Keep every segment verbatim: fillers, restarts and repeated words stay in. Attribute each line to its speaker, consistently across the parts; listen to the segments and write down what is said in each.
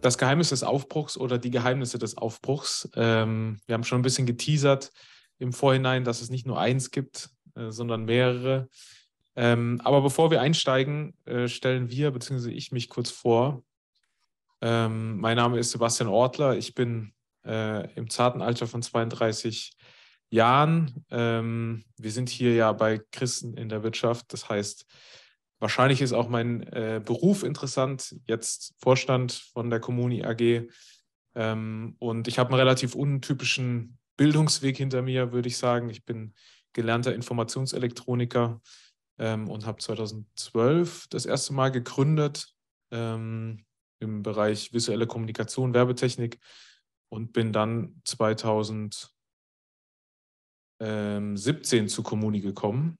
Speaker 1: das Geheimnis des Aufbruchs oder die Geheimnisse des Aufbruchs. Ähm, wir haben schon ein bisschen geteasert im Vorhinein, dass es nicht nur eins gibt, äh, sondern mehrere. Ähm, aber bevor wir einsteigen, äh, stellen wir bzw. ich mich kurz vor. Ähm, mein Name ist Sebastian Ortler. Ich bin äh, im zarten Alter von zweiunddreißig Jahren. Ähm, wir sind hier ja bei Christen in der Wirtschaft. Das heißt, wahrscheinlich ist auch mein äh, Beruf interessant. Jetzt Vorstand von der Comuni A G. Ähm, und ich habe einen relativ untypischen Bildungsweg hinter mir, würde ich sagen. Ich bin gelernter Informationselektroniker ähm, und habe zweitausendzwölf das erste Mal gegründet ähm, im Bereich visuelle Kommunikation, Werbetechnik und bin dann zweitausendsiebzehn zu Comuni gekommen.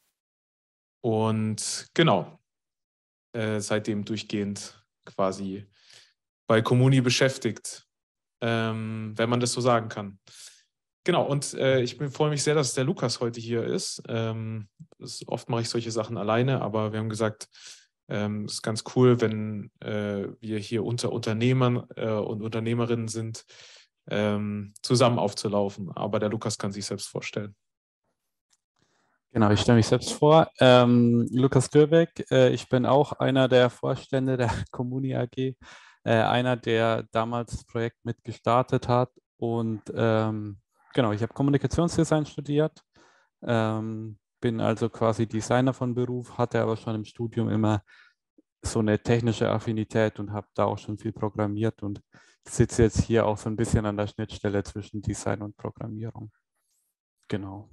Speaker 1: Und genau, äh, seitdem durchgehend quasi bei Comuni beschäftigt, ähm, wenn man das so sagen kann. Genau, und äh, ich freue mich sehr, dass der Lukas heute hier ist. Ähm, das, oft mache ich solche Sachen alleine, aber wir haben gesagt, ähm, es ist ganz cool, wenn äh, wir hier unter Unternehmern äh, und Unternehmerinnen sind, ähm, zusammen aufzulaufen. Aber der Lukas kann sich selbst vorstellen.
Speaker 2: Genau, ich stelle mich selbst vor. Ähm, Lukas Dürbeck, äh, ich bin auch einer der Vorstände der Comuni A G, äh, einer, der damals das Projekt mit gestartet hat. Und ähm, genau, ich habe Kommunikationsdesign studiert, ähm, bin also quasi Designer von Beruf, hatte aber schon im Studium immer so eine technische Affinität und habe da auch schon viel programmiert und sitze jetzt hier auch so ein bisschen an der Schnittstelle zwischen Design und Programmierung. Genau.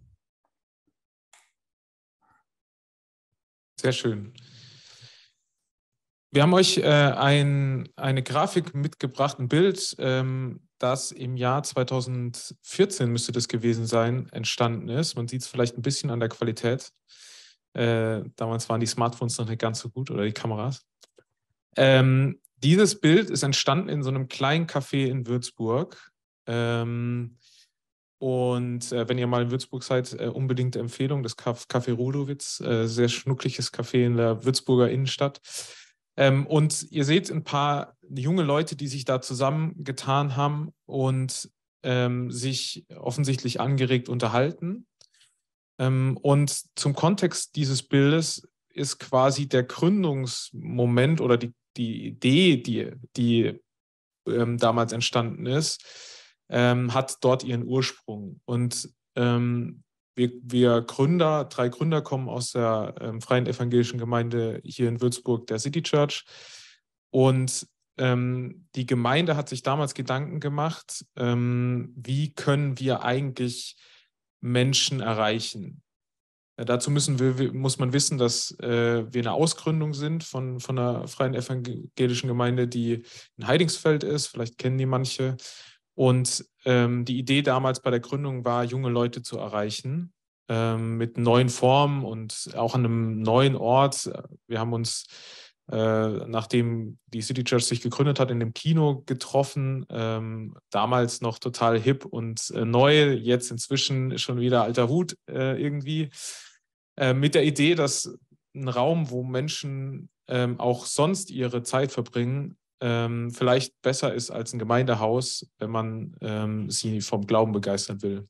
Speaker 1: Sehr schön. Wir haben euch äh, ein, eine Grafik mitgebracht, ein Bild, ähm, das im Jahr zweitausendvierzehn, müsste das gewesen sein, entstanden ist. Man sieht es vielleicht ein bisschen an der Qualität. Äh, damals waren die Smartphones noch nicht ganz so gut oder die Kameras. Ähm, dieses Bild ist entstanden in so einem kleinen Café in Würzburg. Ähm, und äh, wenn ihr mal in Würzburg seid, äh, unbedingt Empfehlung, das Café Rudowitz, äh, sehr schnuckliges Café in der Würzburger Innenstadt. Ähm, und ihr seht ein paar junge Leute, die sich da zusammengetan haben und ähm, sich offensichtlich angeregt unterhalten. Ähm, und zum Kontext dieses Bildes ist quasi der Gründungsmoment oder die, die Idee, die, die ähm, damals entstanden ist, ähm, hat dort ihren Ursprung. Und ähm, wir, wir Gründer, drei Gründer kommen aus der ähm, Freien Evangelischen Gemeinde hier in Würzburg, der City Church. Und ähm, die Gemeinde hat sich damals Gedanken gemacht, ähm, wie können wir eigentlich Menschen erreichen. Äh, dazu müssen wir, muss man wissen, dass äh, wir eine Ausgründung sind von, von einer Freien Evangelischen Gemeinde, die in Heidingsfeld ist. Vielleicht kennen die manche. Und ähm, die Idee damals bei der Gründung war, junge Leute zu erreichen ähm, mit neuen Formen und auch an einem neuen Ort. Wir haben uns, äh, nachdem die City Church sich gegründet hat, in dem Kino getroffen. Ähm, damals noch total hip und äh, neu, jetzt inzwischen schon wieder alter Hut äh, irgendwie. Äh, mit der Idee, dass ein Raum, wo Menschen ähm, auch sonst ihre Zeit verbringen, ähm, vielleicht besser ist als ein Gemeindehaus, wenn man ähm, sie vom Glauben begeistern will.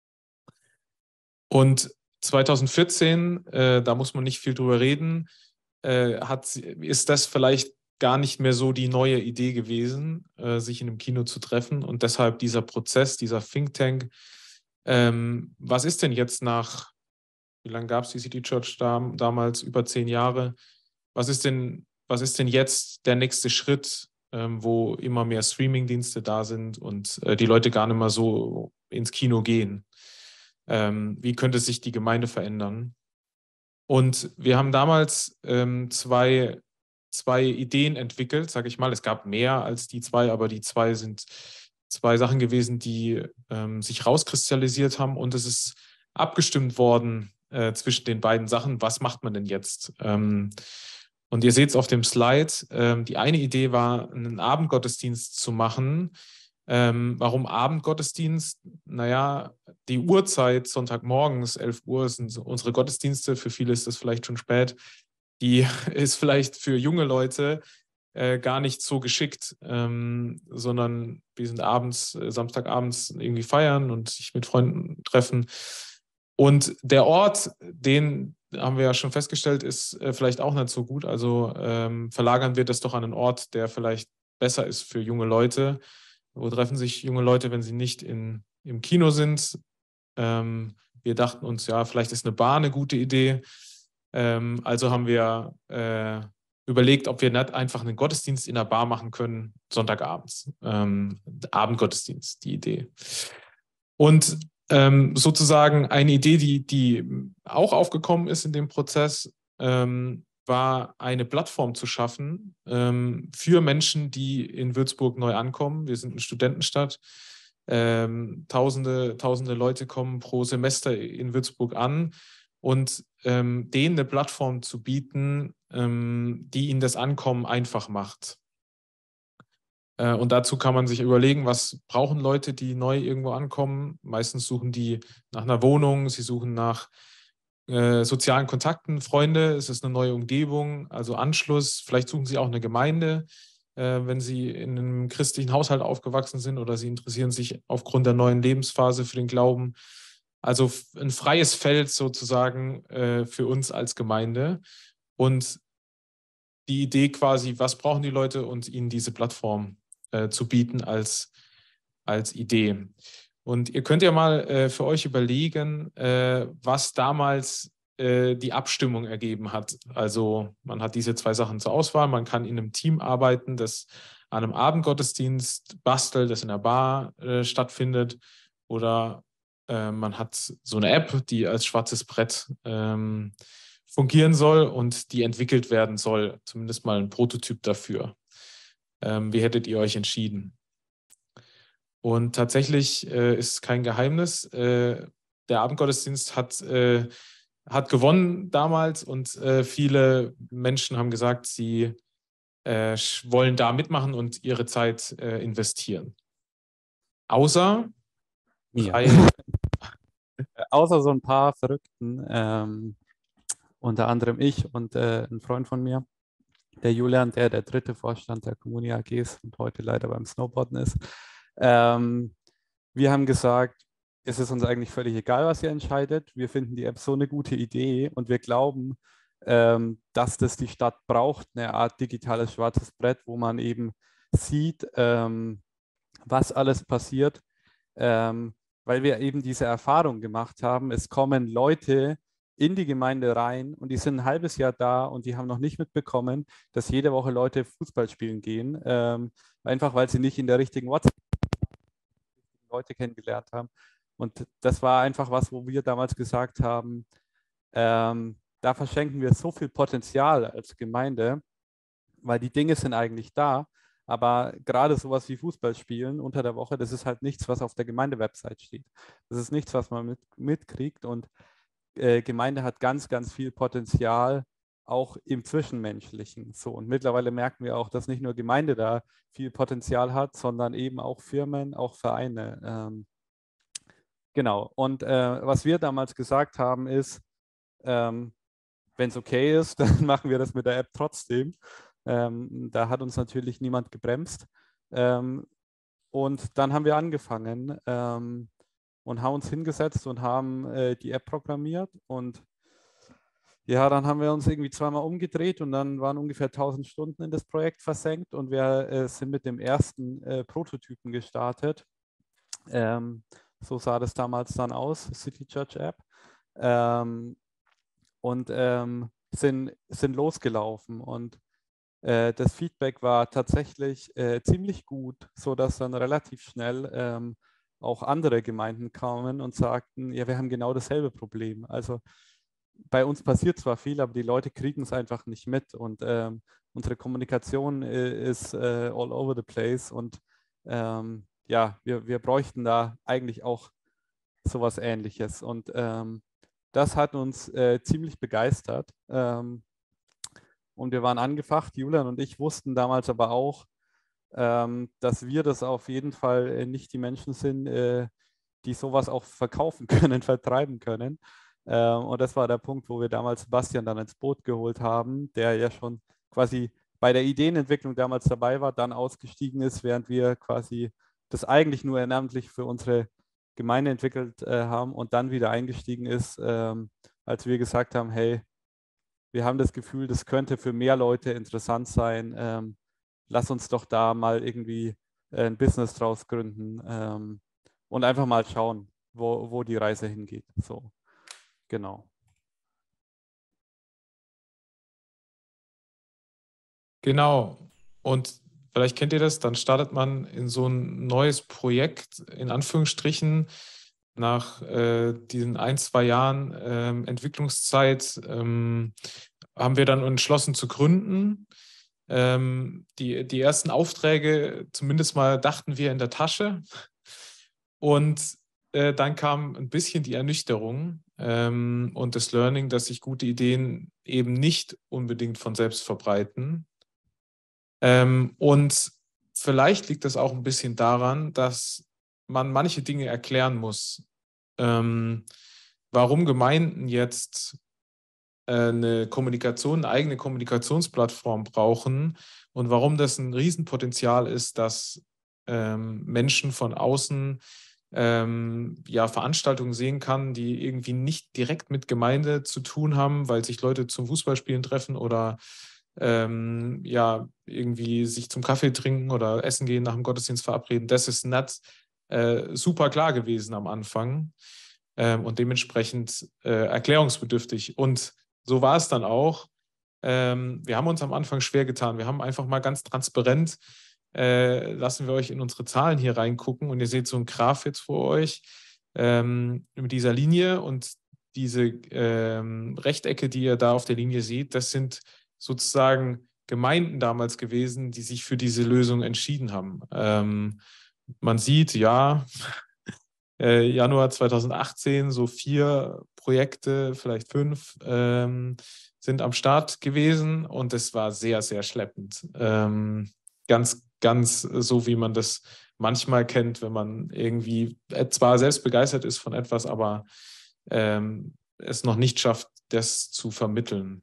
Speaker 1: Und zweitausendvierzehn, äh, da muss man nicht viel drüber reden, äh, hat, ist das vielleicht gar nicht mehr so die neue Idee gewesen, äh, sich in einem Kino zu treffen. Und deshalb dieser Prozess, dieser Think Tank. Ähm, was ist denn jetzt nach, wie lange gab es die City Church da, damals? Über zehn Jahre. Was ist denn, was ist denn jetzt der nächste Schritt, ähm, wo immer mehr Streaming-Dienste da sind und äh, die Leute gar nicht mehr so ins Kino gehen? Ähm, wie könnte sich die Gemeinde verändern? Und wir haben damals ähm, zwei, zwei Ideen entwickelt, sage ich mal. Es gab mehr als die zwei, aber die zwei sind zwei Sachen gewesen, die ähm, sich rauskristallisiert haben. Und es ist abgestimmt worden äh, zwischen den beiden Sachen. Was macht man denn jetzt? Ähm, und ihr seht es auf dem Slide. Ähm, die eine Idee war, einen Abendgottesdienst zu machen. Ähm, warum Abendgottesdienst? Naja, die Uhrzeit, Sonntagmorgens, elf Uhr, sind so unsere Gottesdienste. Für viele ist das vielleicht schon spät. Die ist vielleicht für junge Leute äh, gar nicht so geschickt, ähm, sondern wir sind abends, äh, Samstagabends irgendwie feiern und sich mit Freunden treffen. Und der Ort, den haben wir ja schon festgestellt, ist äh, vielleicht auch nicht so gut. Also ähm, verlagern wir das doch an einen Ort, der vielleicht besser ist für junge Leute. Wo treffen sich junge Leute, wenn sie nicht in, im Kino sind? Ähm, wir dachten uns, ja, vielleicht ist eine Bar eine gute Idee. Ähm, also haben wir äh, überlegt, ob wir nicht einfach einen Gottesdienst in der Bar machen können, Sonntagabends. Ähm, Abendgottesdienst, die Idee. Und ähm, sozusagen eine Idee, die, die auch aufgekommen ist in dem Prozess, ähm, war eine Plattform zu schaffen ähm, für Menschen, die in Würzburg neu ankommen. Wir sind eine Studentenstadt. Ähm, tausende, tausende Leute kommen pro Semester in Würzburg an und ähm, denen eine Plattform zu bieten, ähm, die ihnen das Ankommen einfach macht. Äh, und dazu kann man sich überlegen, was brauchen Leute, die neu irgendwo ankommen. Meistens suchen die nach einer Wohnung, sie suchen nach äh, sozialen Kontakten, Freunde, es ist eine neue Umgebung, also Anschluss. Vielleicht suchen sie auch eine Gemeinde, äh, wenn sie in einem christlichen Haushalt aufgewachsen sind oder sie interessieren sich aufgrund der neuen Lebensphase für den Glauben. Also ein freies Feld sozusagen äh, für uns als Gemeinde. Und die Idee quasi, was brauchen die Leute und ihnen diese Plattform äh, zu bieten als, als Idee. Und ihr könnt ja mal äh, für euch überlegen, äh, was damals äh, die Abstimmung ergeben hat. Also man hat diese zwei Sachen zur Auswahl. Man kann in einem Team arbeiten, das an einem Abendgottesdienst bastelt, das in der Bar äh, stattfindet. Oder äh, man hat so eine App, die als schwarzes Brett ähm, fungieren soll und die entwickelt werden soll. Zumindest mal ein Prototyp dafür. Ähm, wie hättet ihr euch entschieden? Und tatsächlich äh, ist kein Geheimnis. Äh, der Abendgottesdienst hat, äh, hat gewonnen damals und äh, viele Menschen haben gesagt, sie äh, wollen da mitmachen und ihre Zeit äh, investieren. Außer
Speaker 2: Mir.
Speaker 1: drei.
Speaker 2: Außer so ein paar Verrückten, ähm, unter anderem ich und äh, ein Freund von mir, der Julian, der der dritte Vorstand der Kommuni A G ist und heute leider beim Snowboarden ist. Ähm, wir haben gesagt, es ist uns eigentlich völlig egal, was ihr entscheidet. Wir finden die App so eine gute Idee und wir glauben, ähm, dass das die Stadt braucht, eine Art digitales schwarzes Brett, wo man eben sieht, ähm, was alles passiert, ähm, weil wir eben diese Erfahrung gemacht haben. Es kommen Leute in die Gemeinde rein und die sind ein halbes Jahr da und die haben noch nicht mitbekommen, dass jede Woche Leute Fußball spielen gehen, ähm, einfach weil sie nicht in der richtigen WhatsApp Leute kennengelernt haben. Und das war einfach was, wo wir damals gesagt haben, ähm, da verschenken wir so viel Potenzial als Gemeinde, weil die Dinge sind eigentlich da, aber gerade sowas wie Fußball spielen unter der Woche, das ist halt nichts, was auf der Gemeindewebsite steht. Das ist nichts, was man mit, mitkriegt und äh, Gemeinde hat ganz, ganz viel Potenzial, auch im Zwischenmenschlichen. So, und mittlerweile merken wir auch, dass nicht nur Gemeinde da viel Potenzial hat, sondern eben auch Firmen, auch Vereine. Ähm, genau. Und äh, was wir damals gesagt haben, ist, ähm, wenn es okay ist, dann machen wir das mit der App trotzdem. Ähm, da hat uns natürlich niemand gebremst. Ähm, und dann haben wir angefangen ähm, und haben uns hingesetzt und haben äh, die App programmiert. Und ja, dann haben wir uns irgendwie zweimal umgedreht und dann waren ungefähr tausend Stunden in das Projekt versenkt und wir äh, sind mit dem ersten äh, Prototypen gestartet. Ähm, so sah das damals dann aus, City Church App. Ähm, und ähm, sind, sind losgelaufen und äh, das Feedback war tatsächlich äh, ziemlich gut, sodass dann relativ schnell ähm, auch andere Gemeinden kamen und sagten, ja, wir haben genau dasselbe Problem. Also bei uns passiert zwar viel, aber die Leute kriegen es einfach nicht mit und ähm, unsere Kommunikation äh, ist äh, all over the place und ähm, ja, wir, wir bräuchten da eigentlich auch sowas Ähnliches und ähm, das hat uns äh, ziemlich begeistert ähm, und wir waren angefacht. Julian und ich wussten damals aber auch, ähm, dass wir das auf jeden Fall äh, nicht die Menschen sind, äh, die sowas auch verkaufen können, vertreiben können. Ähm, und das war der Punkt, wo wir damals Sebastian dann ins Boot geholt haben, der ja schon quasi bei der Ideenentwicklung damals dabei war, dann ausgestiegen ist, während wir quasi das eigentlich nur ehrenamtlich für unsere Gemeinde entwickelt äh, haben und dann wieder eingestiegen ist, ähm, als wir gesagt haben, hey, wir haben das Gefühl, das könnte für mehr Leute interessant sein. Ähm, lass uns doch da mal irgendwie äh, ein Business draus gründen ähm, und einfach mal schauen, wo, wo die Reise hingeht. So, genau.
Speaker 1: Genau. Und vielleicht kennt ihr das, dann startet man in so ein neues Projekt, in Anführungsstrichen, nach äh, diesen ein, zwei Jahren ähm, Entwicklungszeit ähm, haben wir dann entschlossen zu gründen. Ähm, die, die ersten Aufträge, zumindest mal dachten wir in der Tasche. Und äh, dann kam ein bisschen die Ernüchterung ähm, und das Learning, dass sich gute Ideen eben nicht unbedingt von selbst verbreiten. Ähm, und vielleicht liegt das auch ein bisschen daran, dass man manche Dinge erklären muss. Ähm, warum Gemeinden jetzt äh, eine Kommunikation, eine eigene Kommunikationsplattform brauchen und warum das ein Riesenpotenzial ist, dass ähm, Menschen von außen ähm, ja, Veranstaltungen sehen kann, die irgendwie nicht direkt mit Gemeinde zu tun haben, weil sich Leute zum Fußballspielen treffen oder ähm, ja, irgendwie sich zum Kaffee trinken oder essen gehen, nach dem Gottesdienst verabreden. Das ist nicht äh, super klar gewesen am Anfang ähm, und dementsprechend äh, erklärungsbedürftig. Und so war es dann auch. Ähm, wir haben uns am Anfang schwer getan. Wir haben einfach mal ganz transparent, äh, lassen wir euch in unsere Zahlen hier reingucken und ihr seht so einen Graph jetzt vor euch ähm, mit dieser Linie und diese ähm, Rechtecke, die ihr da auf der Linie seht, das sind sozusagen Gemeinden damals gewesen, die sich für diese Lösung entschieden haben. Ähm, man sieht, ja, äh, Januar zweitausendachtzehn, so vier Projekte, vielleicht fünf, ähm, sind am Start gewesen und es war sehr, sehr schleppend. Ähm, ganz, ganz so, wie man das manchmal kennt, wenn man irgendwie zwar selbst begeistert ist von etwas, aber ähm, es noch nicht schafft, das zu vermitteln.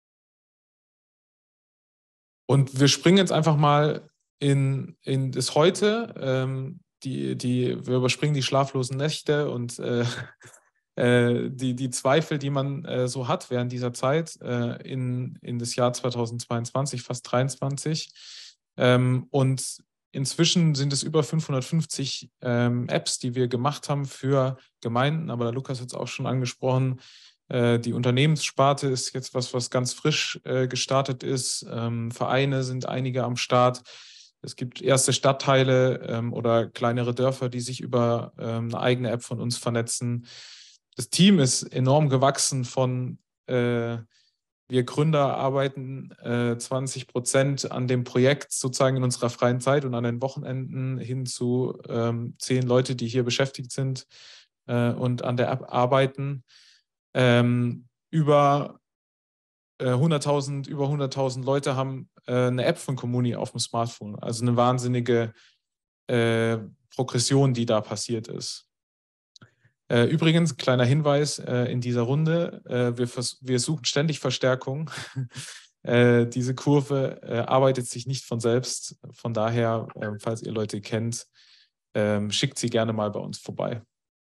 Speaker 1: Und wir springen jetzt einfach mal in, in das Heute. Ähm, die, die, wir überspringen die schlaflosen Nächte und äh, äh, die, die Zweifel, die man äh, so hat während dieser Zeit äh, in, in das Jahr zweitausendzweiundzwanzig, fast dreiundzwanzig. Ähm, und inzwischen sind es über fünfhundertfünfzig ähm, Apps, die wir gemacht haben für Gemeinden. Aber der Lukas hat es auch schon angesprochen. Äh, die Unternehmenssparte ist jetzt was, was ganz frisch äh, gestartet ist. Ähm, Vereine sind einige am Start. Es gibt erste Stadtteile ähm, oder kleinere Dörfer, die sich über ähm, eine eigene App von uns vernetzen. Das Team ist enorm gewachsen von äh, wir Gründer arbeiten äh, zwanzig Prozent an dem Projekt sozusagen in unserer freien Zeit und an den Wochenenden hin zu ähm, zehn Leute, die hier beschäftigt sind äh, und an der App arbeiten. Ähm, über äh, hunderttausend, über hunderttausend Leute haben äh, eine App von Comuni auf dem Smartphone. Also eine wahnsinnige äh, Progression, die da passiert ist. Äh, übrigens, kleiner Hinweis äh, in dieser Runde, äh, wir, wir suchen ständig Verstärkung. äh, diese Kurve äh, arbeitet sich nicht von selbst. Von daher, äh, falls ihr Leute kennt, äh, schickt sie gerne mal bei uns vorbei.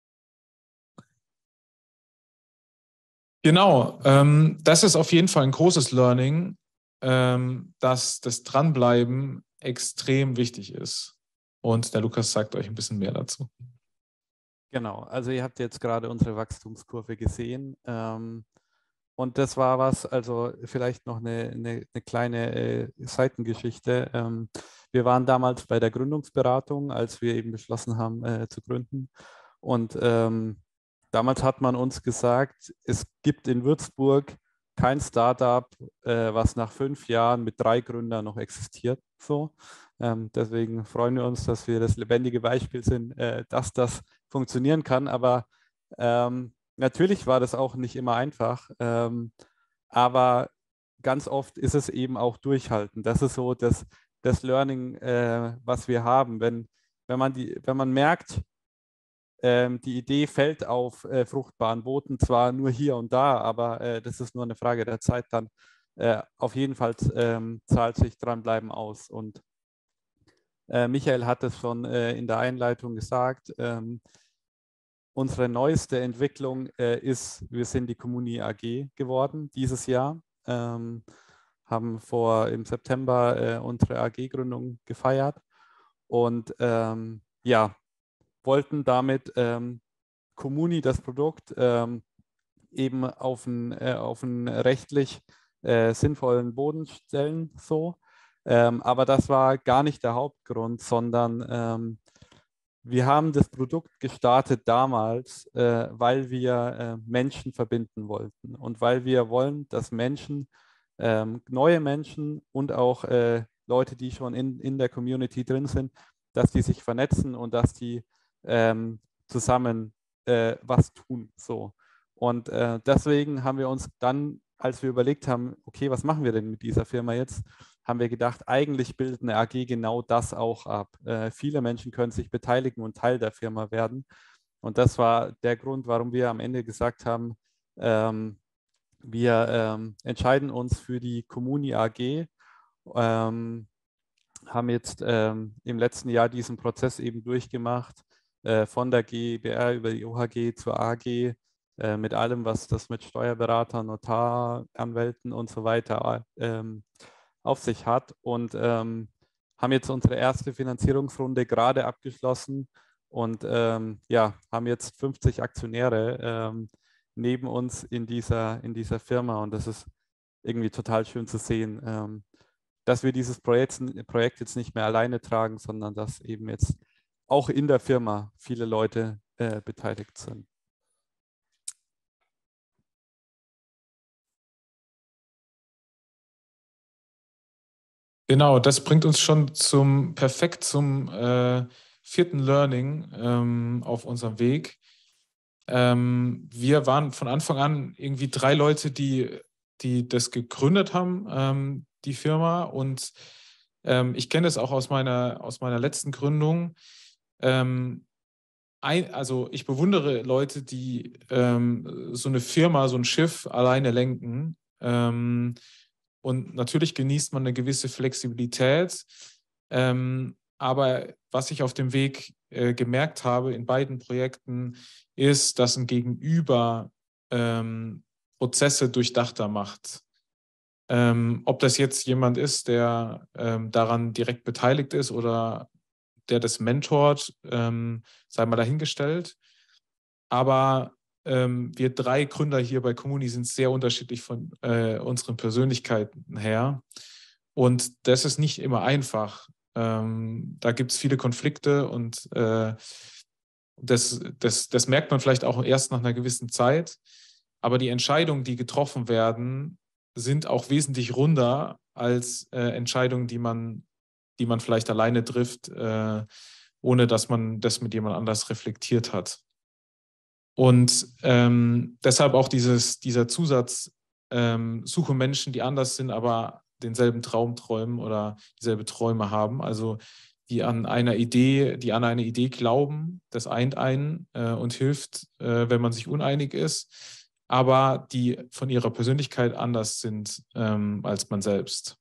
Speaker 1: Genau, ähm, das ist auf jeden Fall ein großes Learning, ähm, dass das Dranbleiben extrem wichtig ist. Und der Lukas sagt euch ein bisschen mehr dazu.
Speaker 2: Genau, also ihr habt jetzt gerade unsere Wachstumskurve gesehen. Ähm, und das war was, also vielleicht noch eine, eine, eine kleine äh, Seitengeschichte. Ähm, wir waren damals bei der Gründungsberatung, als wir eben beschlossen haben äh, zu gründen. Und ähm, damals hat man uns gesagt, es gibt in Würzburg kein Startup, äh, was nach fünf Jahren mit drei Gründern noch existiert. So. Ähm, deswegen freuen wir uns, dass wir das lebendige Beispiel sind, äh, dass das funktionieren kann. Aber ähm, natürlich war das auch nicht immer einfach. Ähm, aber ganz oft ist es eben auch durchhalten. Das ist so das, das Learning, äh, was wir haben. Wenn, wenn, man die, wenn man merkt, ähm, die Idee fällt auf äh, fruchtbaren Boden, zwar nur hier und da, aber äh, das ist nur eine Frage der Zeit, dann äh, auf jeden Fall ähm, zahlt sich dranbleiben aus. Und äh, Michael hat es schon äh, in der Einleitung gesagt, ähm, unsere neueste Entwicklung äh, ist, wir sind die Comuni A G geworden dieses Jahr, ähm, haben vor im September äh, unsere A G-Gründung gefeiert und ähm, ja, wollten damit ähm, Comuni, das Produkt, ähm, eben auf einen, äh, auf einen rechtlich äh, sinnvollen Boden stellen, so. Ähm, aber das war gar nicht der Hauptgrund, sondern ähm, wir haben das Produkt gestartet damals, äh, weil wir äh, Menschen verbinden wollten und weil wir wollen, dass Menschen, ähm, neue Menschen und auch äh, Leute, die schon in, in der Community drin sind, dass die sich vernetzen und dass die ähm, zusammen äh, was tun. So. Und äh, deswegen haben wir uns dann, als wir überlegt haben, okay, was machen wir denn mit dieser Firma jetzt, haben wir gedacht, eigentlich bildet eine A G genau das auch ab. Äh, viele Menschen können sich beteiligen und Teil der Firma werden. Und das war der Grund, warum wir am Ende gesagt haben, ähm, wir ähm, entscheiden uns für die Comuni A G, ähm, haben jetzt ähm, im letzten Jahr diesen Prozess eben durchgemacht, äh, von der G b R über die O H G zur A G, äh, mit allem, was das mit Steuerberater, Notar, Anwälten und so weiter ähm, auf sich hat und ähm, haben jetzt unsere erste Finanzierungsrunde gerade abgeschlossen und ähm, ja, haben jetzt fünfzig Aktionäre ähm, neben uns in dieser, in dieser Firma und das ist irgendwie total schön zu sehen, ähm, dass wir dieses Projekt, Projekt jetzt nicht mehr alleine tragen, sondern dass eben jetzt auch in der Firma viele Leute äh, beteiligt sind.
Speaker 1: Genau, das bringt uns schon zum perfekt zum äh, vierten Learning ähm, auf unserem Weg. Ähm, wir waren von Anfang an irgendwie drei Leute, die, die das gegründet haben, ähm, die Firma. Und ähm, ich kenne das auch aus meiner, aus meiner letzten Gründung. Ähm, ein, also ich bewundere Leute, die ähm, so eine Firma, so ein Schiff alleine lenken. Ähm, und natürlich genießt man eine gewisse Flexibilität. Ähm, aber was ich auf dem Weg äh, gemerkt habe in beiden Projekten, ist, dass ein Gegenüber ähm, Prozesse durchdachter macht. Ähm, ob das jetzt jemand ist, der ähm, daran direkt beteiligt ist oder der das mentort, ähm, sei mal dahingestellt. Aber ähm, wir drei Gründer hier bei Comuni sind sehr unterschiedlich von äh, unseren Persönlichkeiten her. Und das ist nicht immer einfach. Ähm, da gibt es viele Konflikte und äh, das, das, das merkt man vielleicht auch erst nach einer gewissen Zeit. Aber die Entscheidungen, die getroffen werden, sind auch wesentlich runder als äh, Entscheidungen, die man, die man vielleicht alleine trifft, äh, ohne dass man das mit jemand anders reflektiert hat. Und ähm, deshalb auch dieses, dieser Zusatz, ähm, suche Menschen, die anders sind, aber denselben Traum träumen oder dieselbe Träume haben. Also die an einer Idee, die an eine Idee glauben, das eint einen äh, und hilft, äh, wenn man sich uneinig ist, aber die von ihrer Persönlichkeit anders sind ähm, als man selbst.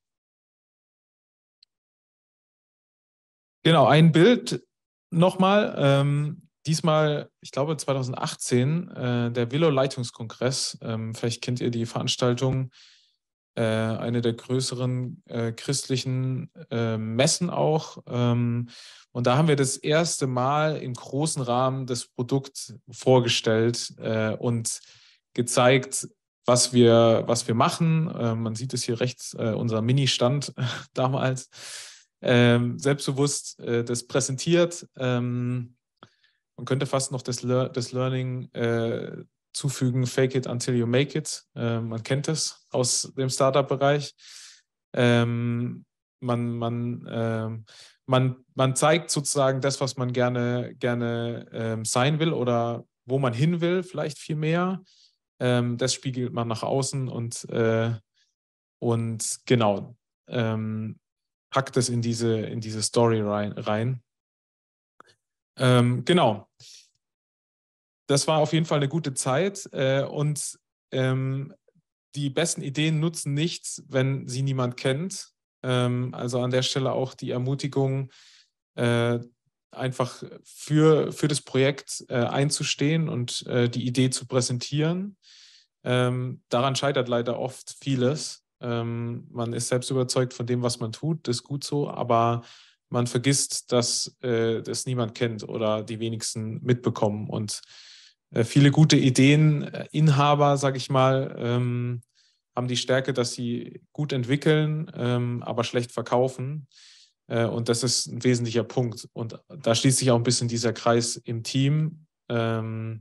Speaker 1: Genau, ein Bild nochmal. Ähm, diesmal, ich glaube zweitausendachtzehn, äh, der Willow-Leitungskongress. Ähm, vielleicht kennt ihr die Veranstaltung, äh, eine der größeren äh, christlichen äh, Messen auch. Ähm, und da haben wir das erste Mal im großen Rahmen das Produkt vorgestellt äh, und gezeigt, was wir, was wir machen. Äh, man sieht es hier rechts, äh, unser Mini-Stand damals. Ähm, selbstbewusst äh, das präsentiert. Ähm, man könnte fast noch das, Lear das Learning äh, zufügen, fake it until you make it. Äh, man kennt es aus dem Startup-Bereich. Ähm, man, man, äh, man, man zeigt sozusagen das, was man gerne, gerne ähm, sein will oder wo man hin will, vielleicht viel mehr. Ähm, das spiegelt man nach außen und, äh, und genau, ähm, packt es in diese, in diese Story rein. rein. Ähm, genau. Das war auf jeden Fall eine gute Zeit. Äh, und ähm, die besten Ideen nutzen nichts, wenn sie niemand kennt. Ähm, also an der Stelle auch die Ermutigung, äh, einfach für, für das Projekt äh, einzustehen und äh, die Idee zu präsentieren. Ähm, daran scheitert leider oft vieles. Ähm, man ist selbst überzeugt von dem, was man tut, das ist gut so, aber man vergisst, dass äh, das niemand kennt oder die wenigsten mitbekommen. Und äh, viele gute Ideeninhaber, sage ich mal, ähm, haben die Stärke, dass sie gut entwickeln, ähm, aber schlecht verkaufen. Äh, und das ist ein wesentlicher Punkt. Und da schließt sich auch ein bisschen dieser Kreis im Team. Ähm,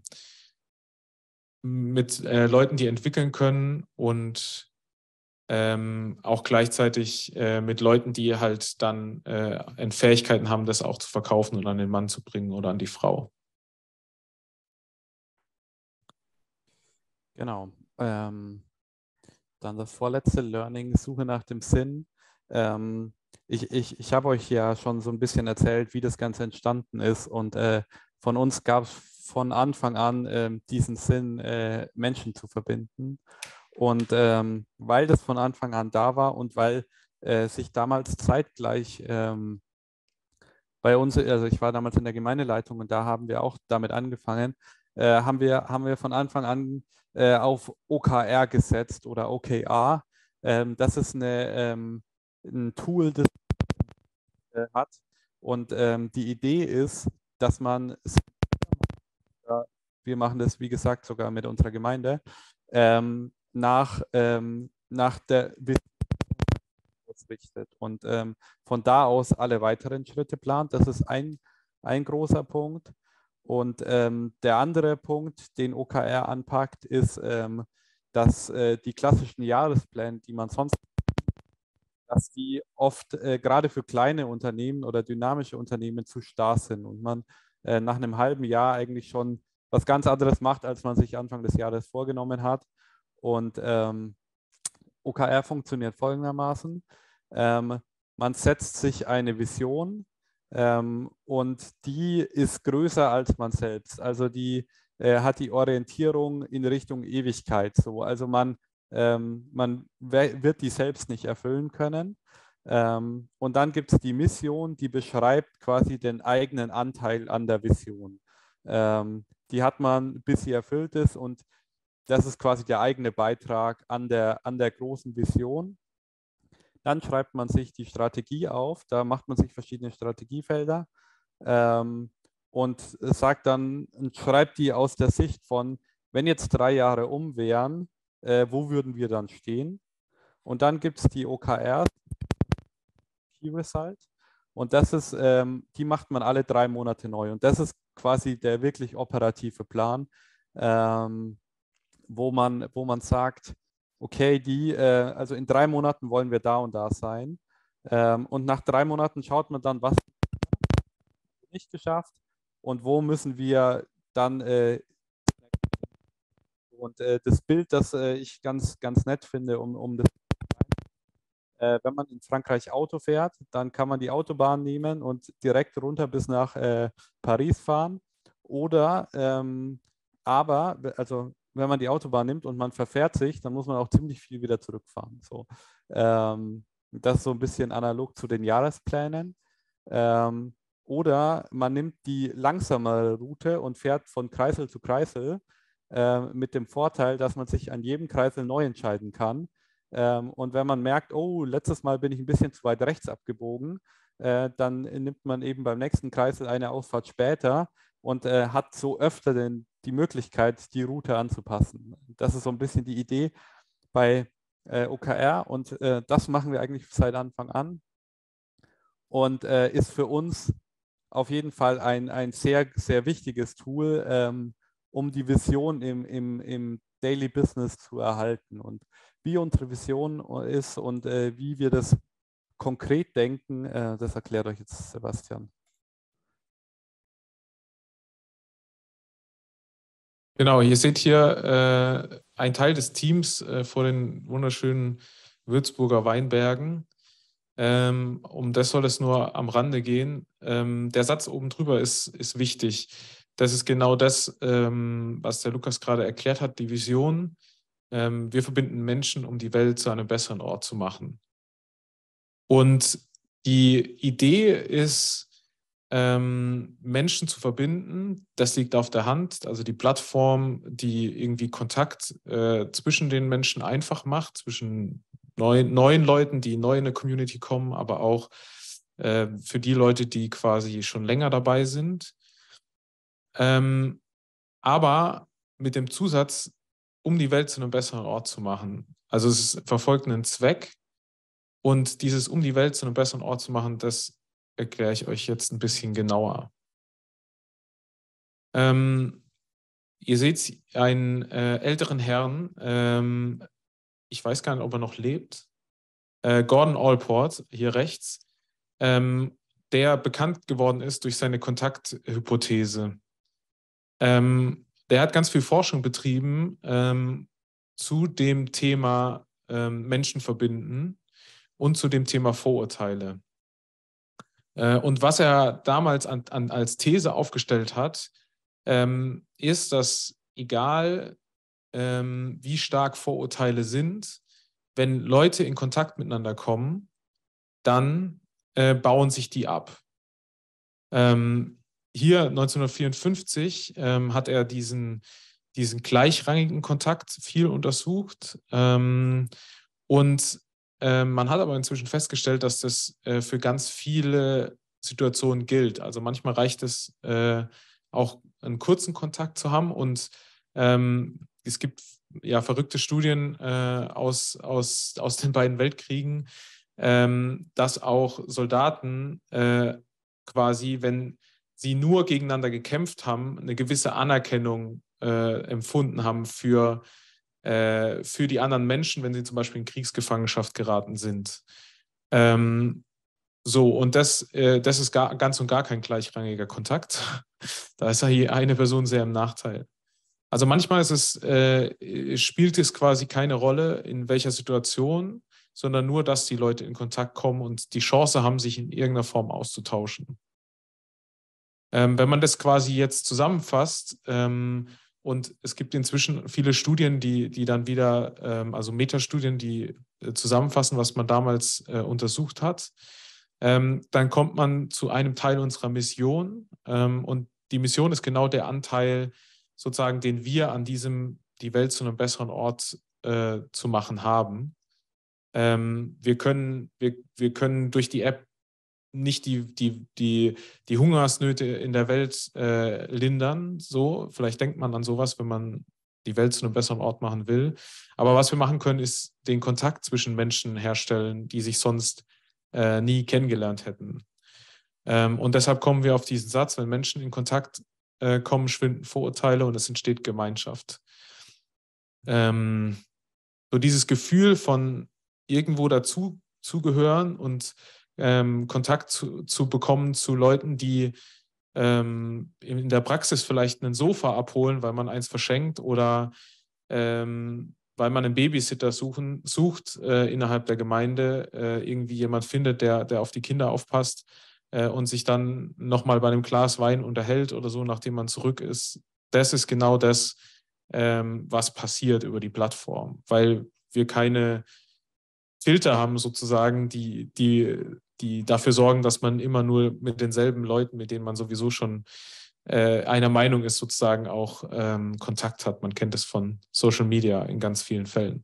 Speaker 1: mit äh, Leuten, die entwickeln können und ähm, auch gleichzeitig äh, mit Leuten, die halt dann äh, Fähigkeiten haben, das auch zu verkaufen und an den Mann zu bringen oder an die Frau.
Speaker 2: Genau. Ähm, dann das vorletzte Learning, Suche nach dem Sinn. Ähm, ich ich, ich habe euch ja schon so ein bisschen erzählt, wie das Ganze entstanden ist. Und äh, von uns gab es von Anfang an äh, diesen Sinn, äh, Menschen zu verbinden. Und ähm, weil das von Anfang an da war und weil äh, sich damals zeitgleich ähm, bei uns, also ich war damals in der Gemeindeleitung und da haben wir auch damit angefangen, äh, haben wir, haben wir von Anfang an äh, auf O K R gesetzt oder O K R. Ähm, das ist eine, ähm, ein Tool, das äh, hat. Und ähm, die Idee ist, dass man, wir machen das, wie gesagt, sogar mit unserer Gemeinde, ähm, nach, ähm, nach der Vision ausrichtet und ähm, von da aus alle weiteren Schritte plant. Das ist ein, ein großer Punkt. Und ähm, der andere Punkt, den O K R anpackt, ist, ähm, dass äh, die klassischen Jahrespläne, die man sonst, dass die oft äh, gerade für kleine Unternehmen oder dynamische Unternehmen zu starr sind und man äh, nach einem halben Jahr eigentlich schon was ganz anderes macht, als man sich Anfang des Jahres vorgenommen hat. Und ähm, O K R funktioniert folgendermaßen. Ähm, man setzt sich eine Vision ähm, und die ist größer als man selbst. Also die äh, hat die Orientierung in Richtung Ewigkeit. So. Also man, ähm, man wird die selbst nicht erfüllen können. Ähm, und dann gibt es die Mission, die beschreibt quasi den eigenen Anteil an der Vision. Ähm, die hat man, bis sie erfüllt ist, und das ist quasi der eigene Beitrag an der, an der großen Vision. Dann schreibt man sich die Strategie auf, da macht man sich verschiedene Strategiefelder ähm, und sagt dann, und schreibt die aus der Sicht von, wenn jetzt drei Jahre um wären, äh, wo würden wir dann stehen? Und dann gibt es die O K Rs, Key Result, und das ist, ähm, die macht man alle drei Monate neu. Und das ist quasi der wirklich operative Plan. Ähm, wo man, wo man sagt, okay, die, äh, also in drei Monaten wollen wir da und da sein. Ähm, und nach drei Monaten schaut man dann, was nicht geschafft und wo müssen wir dann äh, und äh, das Bild, das äh, ich ganz, ganz nett finde, um, um das äh, wenn man in Frankreich Auto fährt, dann kann man die Autobahn nehmen und direkt runter bis nach äh, Paris fahren. Oder ähm, aber, also wenn man die Autobahn nimmt und man verfährt sich, dann muss man auch ziemlich viel wieder zurückfahren. So, ähm, das ist so ein bisschen analog zu den Jahresplänen. Ähm, oder man nimmt die langsamere Route und fährt von Kreisel zu Kreisel äh, mit dem Vorteil, dass man sich an jedem Kreisel neu entscheiden kann. Ähm, und wenn man merkt, oh, letztes Mal bin ich ein bisschen zu weit rechts abgebogen, äh, dann nimmt man eben beim nächsten Kreisel eine Ausfahrt später und äh, hat so öfter den, die Möglichkeit, die Route anzupassen. Das ist so ein bisschen die Idee bei äh, O K R und äh, das machen wir eigentlich seit Anfang an und äh, ist für uns auf jeden Fall ein, ein sehr, sehr wichtiges Tool, ähm, um die Vision im, im, im Daily Business zu erhalten. Und wie unsere Vision ist und äh, wie wir das konkret denken, äh, das erklärt euch jetzt Sebastian.
Speaker 1: Genau, ihr seht hier äh, einen Teil des Teams äh, vor den wunderschönen Würzburger Weinbergen. Ähm, um das soll es nur am Rande gehen. Ähm, der Satz oben drüber ist, ist wichtig. Das ist genau das, ähm, was der Lukas gerade erklärt hat, die Vision. ähm, wir verbinden Menschen, um die Welt zu einem besseren Ort zu machen. Und die Idee ist, ähm, Menschen zu verbinden. Das liegt auf der Hand. Also die Plattform, die irgendwie Kontakt äh, zwischen den Menschen einfach macht, zwischen neuen, neuen Leuten, die neu in eine Community kommen, aber auch äh, für die Leute, die quasi schon länger dabei sind. Ähm, aber mit dem Zusatz, um die Welt zu einem besseren Ort zu machen. Also es verfolgt einen Zweck. Und dieses um die Welt zu einem besseren Ort zu machen, das erkläre ich euch jetzt ein bisschen genauer. Ähm, ihr seht einen äh, älteren Herrn, ähm, ich weiß gar nicht, ob er noch lebt, äh, Gordon Allport, hier rechts, ähm, der bekannt geworden ist durch seine Kontakthypothese. Ähm, der hat ganz viel Forschung betrieben ähm, zu dem Thema ähm, Menschen verbinden und zu dem Thema Vorurteile. Und was er damals an, an, als These aufgestellt hat, ähm, ist, dass egal ähm, wie stark Vorurteile sind, wenn Leute in Kontakt miteinander kommen, dann äh, bauen sich die ab. Ähm, hier neunzehnhundertvierundfünfzig ähm, hat er diesen, diesen gleichrangigen Kontakt viel untersucht ähm, und äh, man hat aber inzwischen festgestellt, dass das äh, für ganz viele Situationen gilt. Also manchmal reicht es äh, auch einen kurzen Kontakt zu haben und ähm, es gibt ja verrückte Studien äh, aus, aus, aus den beiden Weltkriegen, ähm, dass auch Soldaten äh, quasi, wenn sie nur gegeneinander gekämpft haben, eine gewisse Anerkennung äh, empfunden haben für, äh, für die anderen Menschen, wenn sie zum Beispiel in Kriegsgefangenschaft geraten sind. Ähm, so, und das, äh, das ist gar, ganz und gar kein gleichrangiger Kontakt. Da ist hier eine Person sehr im Nachteil. Also manchmal ist es, äh, spielt es quasi keine Rolle, in welcher Situation, sondern nur, dass die Leute in Kontakt kommen und die Chance haben, sich in irgendeiner Form auszutauschen. Ähm, wenn man das quasi jetzt zusammenfasst, ähm, und es gibt inzwischen viele Studien, die, die dann wieder, ähm, also Metastudien, die äh, zusammenfassen, was man damals äh, untersucht hat, ähm, dann kommt man zu einem Teil unserer Mission. Ähm, und die Mission ist genau der Anteil, sozusagen, den wir an diesem, die Welt zu einem besseren Ort äh, zu machen haben. Ähm, wir können, wir, wir können durch die App nicht die, die, die, die Hungersnöte in der Welt äh, lindern. So, vielleicht denkt man an sowas, wenn man die Welt zu einem besseren Ort machen will. Aber was wir machen können, ist den Kontakt zwischen Menschen herstellen, die sich sonst äh, nie kennengelernt hätten. Ähm, und deshalb kommen wir auf diesen Satz, wenn Menschen in Kontakt äh, kommen, schwinden Vorurteile und es entsteht Gemeinschaft. Ähm, so dieses Gefühl von irgendwo dazu zugehören und ähm, Kontakt zu, zu bekommen zu Leuten, die ähm, in der Praxis vielleicht ein Sofa abholen, weil man eins verschenkt oder ähm, weil man einen Babysitter suchen, sucht äh, innerhalb der Gemeinde, äh, irgendwie jemand findet, der, der auf die Kinder aufpasst äh, und sich dann nochmal bei einem Glas Wein unterhält oder so, nachdem man zurück ist. Das ist genau das, ähm, was passiert über die Plattform, weil wir keine Filter haben sozusagen, die, die, die dafür sorgen, dass man immer nur mit denselben Leuten, mit denen man sowieso schon äh, einer Meinung ist, sozusagen auch ähm, Kontakt hat. Man kennt es von Social Media in ganz vielen Fällen.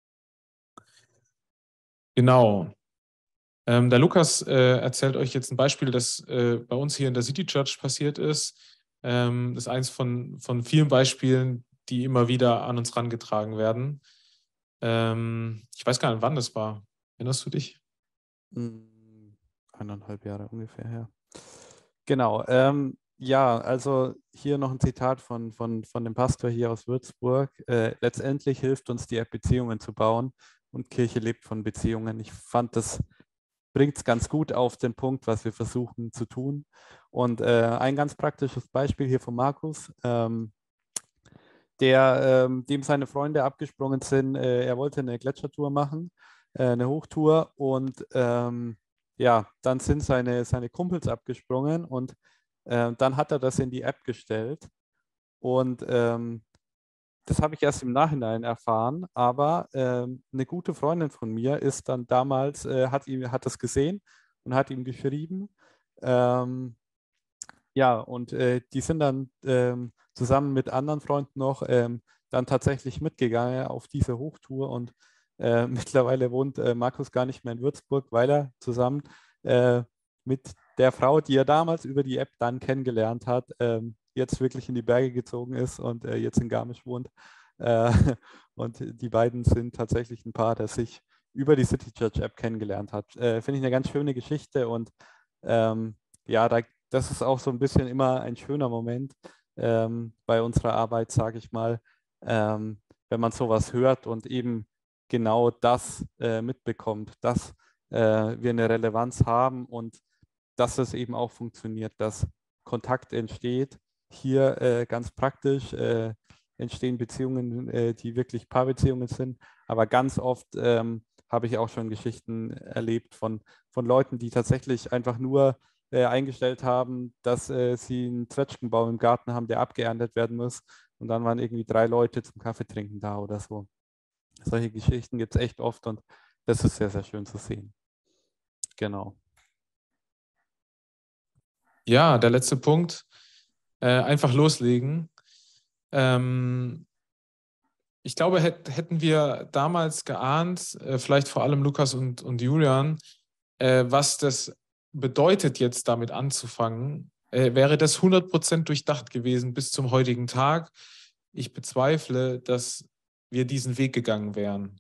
Speaker 1: Genau. Ähm, der Lukas äh, erzählt euch jetzt ein Beispiel, das äh, bei uns hier in der City Church passiert ist. Ähm, das ist eins von, von vielen Beispielen, die immer wieder an uns herangetragen werden. Ähm, ich weiß gar nicht, wann das war. Erinnerst du dich?
Speaker 2: Mm, Eineinhalb Jahre ungefähr her. Genau. Ähm, ja, also hier noch ein Zitat von, von, von dem Pastor hier aus Würzburg. Äh, letztendlich hilft uns die App, Beziehungen zu bauen und Kirche lebt von Beziehungen. Ich fand, das bringt es ganz gut auf den Punkt, was wir versuchen zu tun. Und äh, ein ganz praktisches Beispiel hier von Markus, ähm, der, ähm, dem seine Freunde abgesprungen sind. Äh, er wollte eine Gletschertour machen, äh, eine Hochtour und ähm, ja, dann sind seine, seine Kumpels abgesprungen und äh, dann hat er das in die App gestellt und ähm, das habe ich erst im Nachhinein erfahren, aber ähm, eine gute Freundin von mir ist dann damals, äh, hat ihm, hat das gesehen und hat ihm geschrieben. Ähm, ja, und äh, die sind dann ähm, zusammen mit anderen Freunden noch ähm, dann tatsächlich mitgegangen auf diese Hochtour und äh, mittlerweile wohnt äh, Markus gar nicht mehr in Würzburg, weil er zusammen äh, mit der Frau, die er damals über die App dann kennengelernt hat, ähm, jetzt wirklich in die Berge gezogen ist und äh, jetzt in Garmisch wohnt. Äh, und die beiden sind tatsächlich ein Paar, das sich über die City Church App kennengelernt hat. Äh, Finde ich eine ganz schöne Geschichte und ähm, ja, da, das ist auch so ein bisschen immer ein schöner Moment ähm, bei unserer Arbeit, sage ich mal, ähm, wenn man sowas hört und eben genau das äh, mitbekommt, dass äh, wir eine Relevanz haben und dass es eben auch funktioniert, dass Kontakt entsteht. Hier äh, ganz praktisch äh, entstehen Beziehungen, äh, die wirklich Paarbeziehungen sind, aber ganz oft ähm, habe ich auch schon Geschichten erlebt von, von Leuten, die tatsächlich einfach nur äh, eingestellt haben, dass äh, sie einen Zwetschgenbaum im Garten haben, der abgeerntet werden muss. Und dann waren irgendwie drei Leute zum Kaffeetrinken da oder so. Solche Geschichten gibt es echt oft und das ist sehr, sehr schön zu sehen. Genau.
Speaker 1: Ja, der letzte Punkt. Äh, einfach loslegen. Ähm, ich glaube, hätt, hätten wir damals geahnt, äh, vielleicht vor allem Lukas und, und Julian, äh, was das bedeutet, jetzt damit anzufangen, äh, wäre das hundert Prozent durchdacht gewesen bis zum heutigen Tag. Ich bezweifle, dass wir diesen Weg gegangen wären.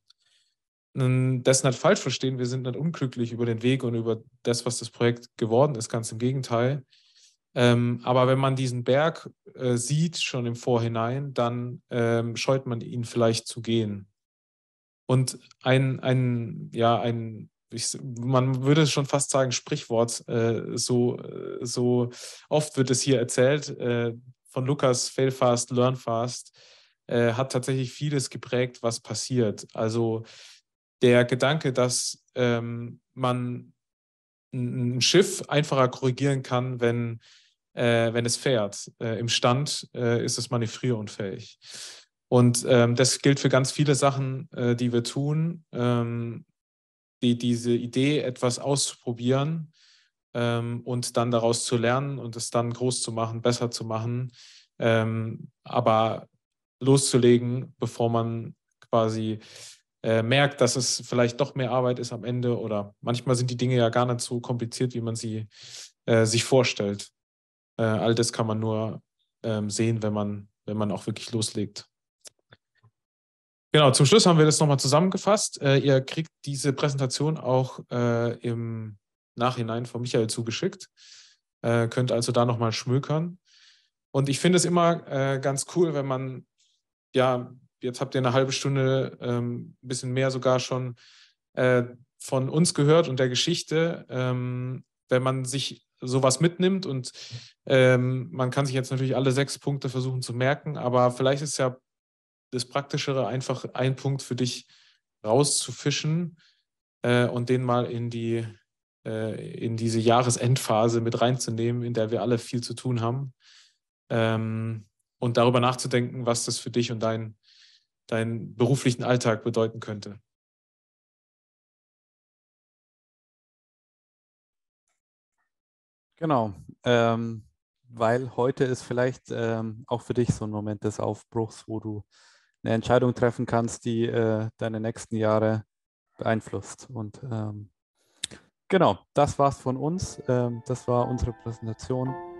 Speaker 1: Das nicht falsch verstehen, wir sind nicht unglücklich über den Weg und über das, was das Projekt geworden ist, ganz im Gegenteil. Ähm, aber wenn man diesen Berg äh, sieht, schon im Vorhinein, dann ähm, scheut man ihn vielleicht zu gehen. Und ein, ein ja, ein, ich, man würde schon fast sagen, Sprichwort, äh, so, äh, so oft wird es hier erzählt, äh, von Lukas, Fail fast, learn fast, äh, hat tatsächlich vieles geprägt, was passiert. Also der Gedanke, dass ähm, man ein Schiff einfacher korrigieren kann, wenn, äh, wenn es fährt. Äh, Im Stand äh, ist es manövrierunfähig. Und ähm, das gilt für ganz viele Sachen, äh, die wir tun. Ähm, die, diese Idee, etwas auszuprobieren ähm, und dann daraus zu lernen und es dann groß zu machen, besser zu machen, ähm, aber loszulegen, bevor man quasi äh, merkt, dass es vielleicht doch mehr Arbeit ist am Ende oder manchmal sind die Dinge ja gar nicht so kompliziert, wie man sie äh, sich vorstellt. Äh, all das kann man nur ähm, sehen, wenn man, wenn man auch wirklich loslegt. Genau, zum Schluss haben wir das nochmal zusammengefasst. Äh, ihr kriegt diese Präsentation auch äh, im Nachhinein von Michael zugeschickt. Äh, könnt also da nochmal schmökern. Und ich finde es immer äh, ganz cool, wenn man, ja, jetzt habt ihr eine halbe Stunde, ähm, ein bisschen mehr sogar schon äh, von uns gehört und der Geschichte, ähm, wenn man sich sowas mitnimmt und ähm, man kann sich jetzt natürlich alle sechs Punkte versuchen zu merken, aber vielleicht ist ja das Praktischere, einfach einen Punkt für dich rauszufischen äh, und den mal in die äh, in diese Jahresendphase mit reinzunehmen, in der wir alle viel zu tun haben. Ähm, und darüber nachzudenken, was das für dich und dein, deinen beruflichen Alltag bedeuten könnte.
Speaker 2: Genau, ähm, weil heute ist vielleicht ähm, auch für dich so ein Moment des Aufbruchs, wo du eine Entscheidung treffen kannst, die äh, deine nächsten Jahre beeinflusst. Und ähm, genau, das war's von uns. Ähm, das war unsere Präsentation.